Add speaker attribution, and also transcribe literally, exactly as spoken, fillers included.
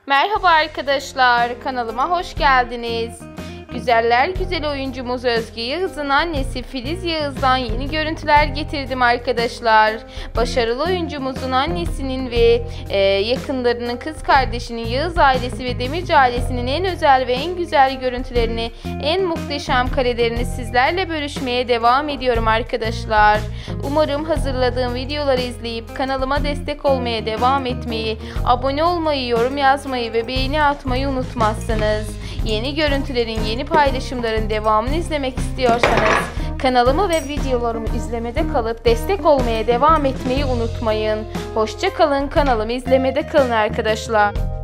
Speaker 1: Merhaba arkadaşlar, kanalıma hoş geldiniz. Güzeller güzel oyuncumuz Özge Yağız'ın annesi Filiz Yağız'dan yeni görüntüler getirdim arkadaşlar. Başarılı oyuncumuzun annesinin ve e, yakınlarının, kız kardeşinin, Yağız ailesi ve Demirci ailesinin en özel ve en güzel görüntülerini, en muhteşem karelerini sizlerle bölüşmeye devam ediyorum arkadaşlar. Umarım hazırladığım videoları izleyip kanalıma destek olmaya devam etmeyi, abone olmayı, yorum yazmayı ve beğeni atmayı unutmazsınız. Yeni görüntülerin, yeni paylaşımların devamını izlemek istiyorsanız kanalımı ve videolarımı izlemede kalıp destek olmaya devam etmeyi unutmayın. Hoşça kalın, kanalımı izlemede kalın arkadaşlar.